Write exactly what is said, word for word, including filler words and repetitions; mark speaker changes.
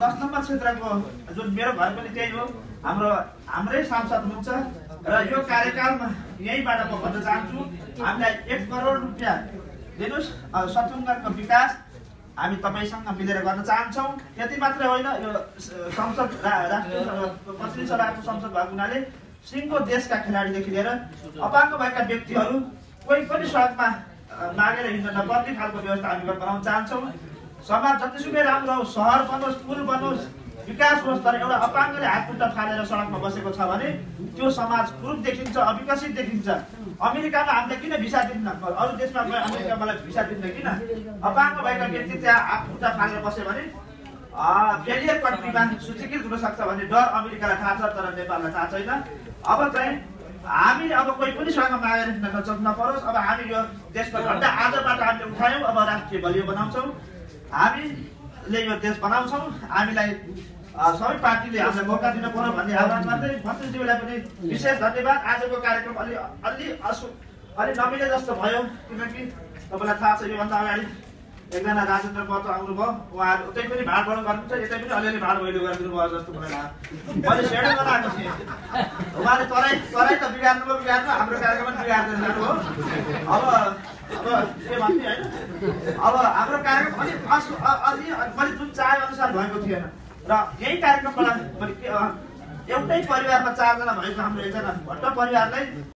Speaker 1: दस नम्बर क्षेत्रको जुन मेरो घर पनि त्यही हो, हाम्रो हाम्रै सांसद हुनुहुन्छ र यो कार्यकालमा यहीँबाट म भन्न चाहन्छु हामीलाई एक करोड रुपियाँ दिनुहोस्, सतुङ्गको विकास हामी तपाईँसँग मिलेर गर्न चाहन्छौँ। त्यति मात्रै होइन, यो संसद राष्ट्रिय प्रतिनिधि सभाको संसद भएको हुनाले सिङ्गो देशका खेलाडीदेखि लिएर अपाङ्ग भएका व्यक्तिहरू कोही पनि सडकमा मागेर हिँड्न नपर्ने खालको व्यवस्था हामी बनाउन चाहन्छौँ। समाज जतिसुकै राम्रो होस्, सहर बनोस्, पुल बनोस्, विकास होस्, तर एउटा अपाङ्गले हात खुट्टा फालेर सडकमा बसेको छ भने त्यो समाज कुरूप देखिन्छ, अविकसित देखिन्छ। अमेरिकामा हामीले किन भिसा दिन्न, अरू देशमा गए अमेरिका मलाई भिसा दिन्न किन? अपाङ्ग भएका व्यक्ति त्यहाँ हात खुट्टा फालेर बस्यो भने फेलियर कन्ट्रीमा सूचीकृत हुन सक्छ भन्ने डर अमेरिकालाई थाहा छ, तर नेपाललाई थाहा छैन। अब चाहिँ हामीले अब कोही पनि सडकमा मागेर हिँड्न नपरोस्। अब हामी यो देशको झन्डा आजबाट हामीले उठायौँ, अब राष्ट्रिय बलियो बनाउँछौँ, हामीले यो देश बनाउँछौँ। हामीलाई सबै पार्टीले हामीलाई मौका दिनु पर्यो भन्ने आह्वान गर्दै मन्त्रीज्यूलाई पनि विशेष धन्यवाद। आजको कार्यक्रम अलि अलि असु अलि नमिले जस्तो भयो, किनकि तपाईँलाई थाहा छ योभन्दा अगाडि एकजना राजेन्द्र पत्र आउनुभयो, उहाँहरू उतै पनि भाडबड गर्नुहुन्छ, यतै पनि अलिअलि भाड भइलो गरिदिनु भयो जस्तो मलाई लाग्यो। मैले सेडल बनाएको थिएँ, उहाँले तराई तराई त बिगार्नु भयो, बिगार्नु हाम्रो कार्यक्रम पनि बिगार्दै जानु हो। अब अब के भन्ने होइन, अब हाम्रो कार्यक्रम अलिक अलि मैले जुन चाहे अनुसार भएको थिएन र यही कार्यक्रमबाट मैले एउटै परिवारमा चारजना भएको हाम्रो एकजना भट्ट परिवारलाई